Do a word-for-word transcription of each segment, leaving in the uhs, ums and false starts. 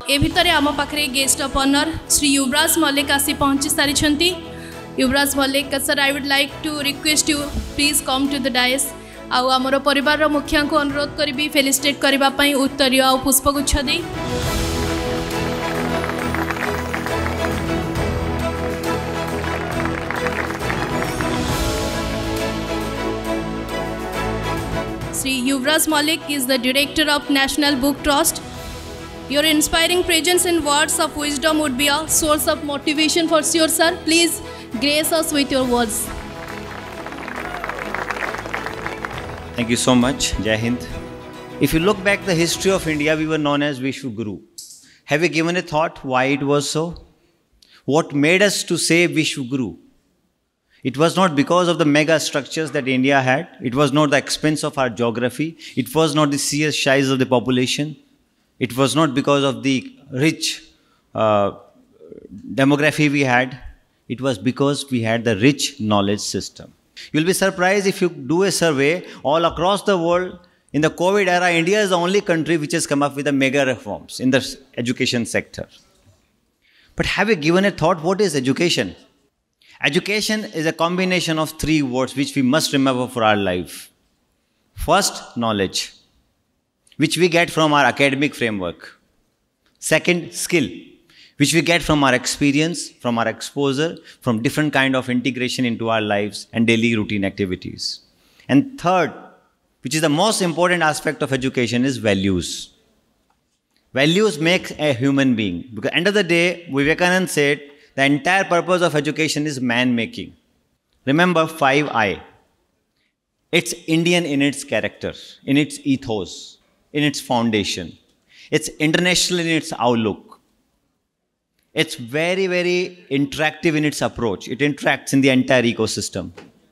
ए भितर आम पाखे guest of honour Shri Yuvraj Mallik आसी पहुंची सारी Yuvraj Mallik sir I would like to request you please come to the dais आउ आमर परिवार मुखिया को अनुरोध करी फेलिसिटेट करने उत्तरीय आ पुष्पगुच्छ दे Sri Yuvraj Malik is the director of National Book Trust. Your inspiring presence and words of wisdom would be a source of motivation for sure, sir. Please grace us with your words. Thank you so much. Jai Hind. If you look back the history of India, we were known as Vishwaguru. Have you given a thought why it was so? What made us to say Vishwaguru? It was not because of the mega structures that India had. It was not the expense of our geography. It was not the sheer size of the population. It was not because of the rich uh, demography we had. It was because we had the rich knowledge system. You'll be surprised if you do a survey all across the world. In the COVID era, India is the only country which has come up with the mega reforms in the education sector. But have you given a thought, what is education? Education is a combination of three words which we must remember for our life. First, knowledge, which we get from our academic framework. Second, skill, which we get from our experience, from our exposure, from different kind of integration into our lives and daily routine activities. And third, which is the most important aspect of education, is values. Values make a human being. Because at the end of the day, Vivekananda said, the entire purpose of education is man-making. Remember five I. It's Indian in its character, in its ethos, in its foundation. It's international in its outlook. It's very, very interactive in its approach. It interacts in the entire ecosystem.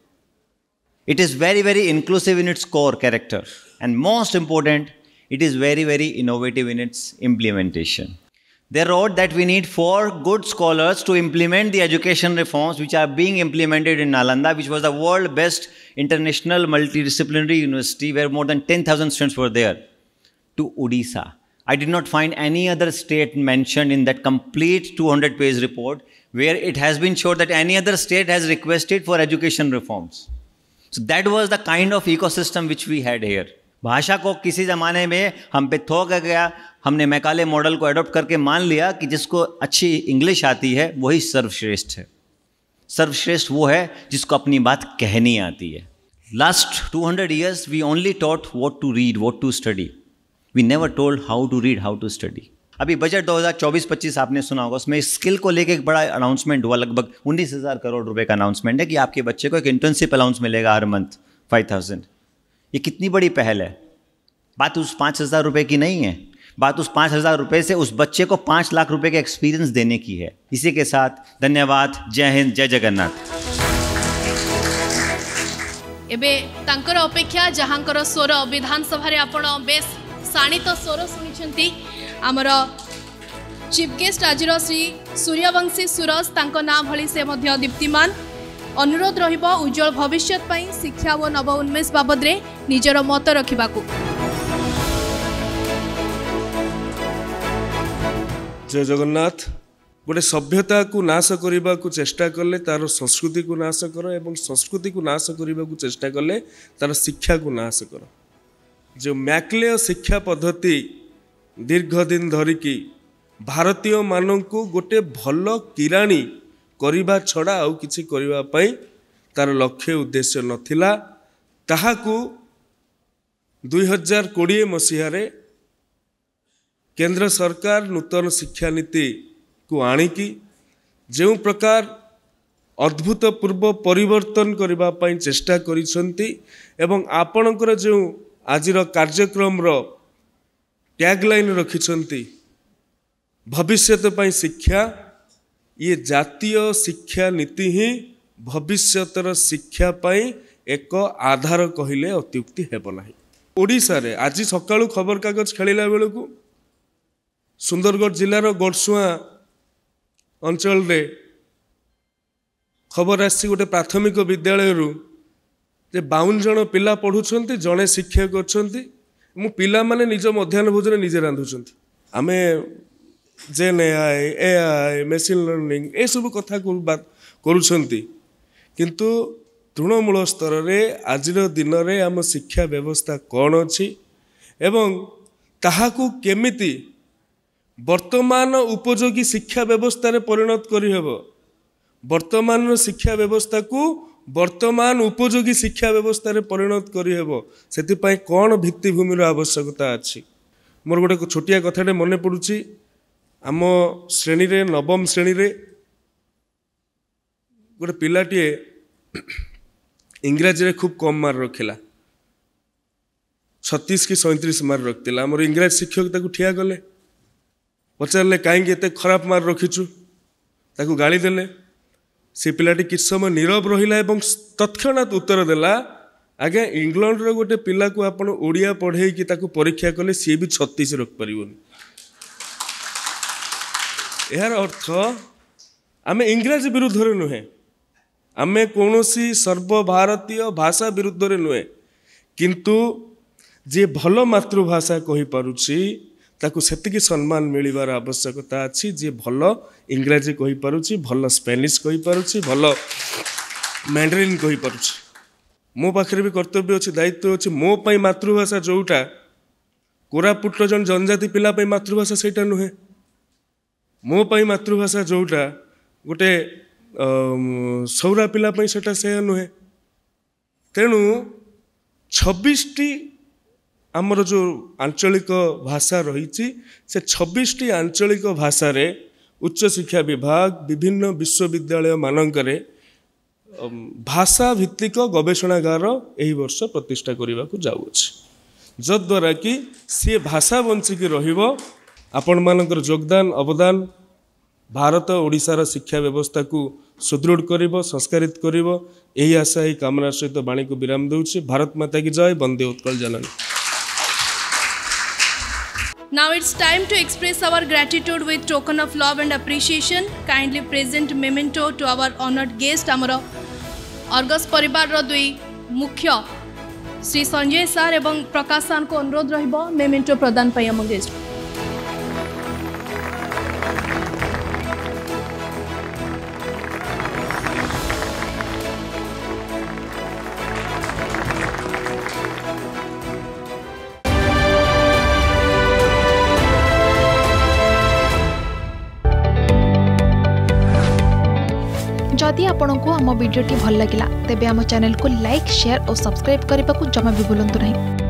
It is very, very inclusive in its core character. And most important, it is very, very innovative in its implementation. They wrote that we need four good scholars to implement the education reforms which are being implemented in Nalanda, which was the world's best international multidisciplinary university where more than ten thousand students were there, to Odisha. I did not find any other state mentioned in that complete two hundred page report where it has been shown that any other state has requested for education reforms. So that was the kind of ecosystem which we had here. भाषा को किसी ज़माने में हम पे थोक गया, हमने मैकाले मॉडल को अडॉप्ट करके मान लिया कि जिसको अच्छी इंग्लिश आती है वही सर्वश्रेष्ठ है. सर्वश्रेष्ठ वो है जिसको अपनी बात कहनी आती है. Last two hundred years we only taught what to read, what to study. We never told how to read, how to study. अभी बजट दो हज़ार चौबीस पच्चीस आपने सुना होगा, उसमें स्किल को लेके एक बड़ा अनाउंसमेंट हुआ. लगभग उन्नीस हज़ार करोड़ रुपए का अनाउंसमेंट है कि आपके बच्चे को एक इंटर्नशिप अलाउंस मिलेगा हर मंथ फाइव थाउजेंड. ये कितनी बड़ी पहल है. बात उस पाँच हज़ार रुपये की नहीं है, बात उस पाँच हज़ार रुपये से उस बच्चे को पाँच लाख रुपए का एक्सपीरियंस देने की है. इसी के साथ धन्यवाद. जय हिंद, जय जगन्नाथ. एबे तांकर अपेक्षा जहांकर स्वर विधानसभा रे आपण बेस शाणित स्वर सुनिछंती आमर चीफ गेस्ट आज श्री सूर्यवंशी सूरज तांको ना भली से मध्य दीप्तिमान. अनुरोध रहिबो उज्जवल भविष्य पई शिक्षा व नव उन्मेष बाबद रे निजर मत रखिबाकू. जय जगन्नाथ. गोटे सभ्यता को नाश करने को चेष्टा कले तार संस्कृति को नाश कर, एवं संस्कृति को नाश करने को चेष्टा कले तार शिक्षा को नाश कर. जो मैक्लेय शिक्षा पद्धति दीर्घ दिन धरिकी भारतीय मानू गोटे भल किराणी करने छड़ा आउ किछि करबा पई तार लक्ष्य उद्देश्य नथिला. ताहाकू दुई हजार कोड़े मसीह केंद्र सरकार नूतन शिक्षा नीति को आणिकी जो प्रकार अद्भुतपूर्व परिवर्तन करबा पई चेष्टा करिसंती एवं आपणकर जो आजिर कार्यक्रम रो टैगलाइन रखिसंती भविष्यत पई शिक्षा. ये जातीय शिक्षा नीति ही भविष्यतर शिक्षा पई एक आधार कहले अत्युक्ति हेब नाही. ओडिसा रे आज सकाळु खबर कागज खेलिला बेलकू सुंदरगढ़ जिलार गोरसुआ अंचल रे खबर आसी गोटे प्राथमिक विद्यालय रु जे बावन जन पिला पढ़ुछंती, जड़े शिक्षक अच्छा. मु पिला माने निज मध्याह्न भोजन निजे रांधुछंती. आमे gen AI AI machine learning ए सब कथा करुछंती किंतु तृणमूल स्तर में आज दिन में आम शिक्षा व्यवस्था कौन अच्छी एवं ताहाकू केमिति वर्तमान उपयोगी शिक्षा व्यवस्था रे परिणत करी हेबो वर्तमान शिक्षा व्यवस्था को वर्तमान उपयोगी शिक्षा व्यवस्था रे परिणत करी हेबो सेति पई कोन भित्तिभूमि रो आवश्यकता अछि। मोर गोटे छोटिया कथाटे मने पड़ुछि आम श्रेणी रे नवम श्रेणी रे गोटे पिलाटीए इंग्राजी रे खूब कम मार्क रखिला छत्तीस कि सैंतीस मार्क रखिला आमर इंग्राजी शिक्षक ताकू ठिया गले पचारे कहीं एत खराब मार्क रखिचु ताकू गाली देले से पिलाटी किछ समय नीरव रहिला एवं तत्क्षणात उत्तर देला आगे इंग्लैंड रो गोटे पिला को आपण ओडिया पढ़े कि ताकू परीक्षा कले सी भी छत्तीस रख परिबोनी यार अर्थ आमे इंग्राजी विरुद्ध रे नुहे आमे कोनोसी सर्वभारतीय भाषा विरुद्ध रे नुहे किंतु जे भल मातृभाषा कहि पारुछि ताकू सेतिकी सम्मान मिलिबार आवश्यकता अछि जे भल इंग्राजी कहि पारुछि भल स्पेनिश कहि पारुछि भल मैंड्रिन कहि पारुछि मो पाखरे भी कर्तव्य अछि दायित्व अछि मो पई मातृभाषा जोटा कोरापुट जन जनजाति पिला पई मातृभाषा सेटा नुहे मो पई मातृभाषा जोटा गोटे सौरा पिला पई सेटा से नुहे तेणु छब्बीस टी आमर जो आंचलिक भाषा रही से छब्बीस टी आंचलिक भाषा रे उच्च शिक्षा विभाग विभिन्न विश्वविद्यालय मानकरे भाषा भित्तिक गवेषणागार एही वर्ष प्रतिष्ठा करने को जाऊँगी जद्वारा कि सी भाषा बंचिकी रहिबो आपण मानकर योगदान अवदान भारत ओडिशार शिक्षा व्यवस्था को सुदृढ़ करिबो संस्कारित करिबो एही आशा एही कामना सहित वाणी को विराम देउछि। भारत माता की जय। वंदे उत्कल जननी। Now it's time to express our gratitude with token of love and appreciation. Kindly present memento to our honored guest amara अर्गस परिवार रो दुई मुख्य श्री संजय सर एवं प्रकाश सर को अनुरोध रहिबो मेमेंटो प्रदान पई हम गेस्ट। जदि आपंक आम भिडी भल लगा तेब आम चैनल को लाइक शेयर और सब्सक्राइब करने को जमा भी भूलु नहीं।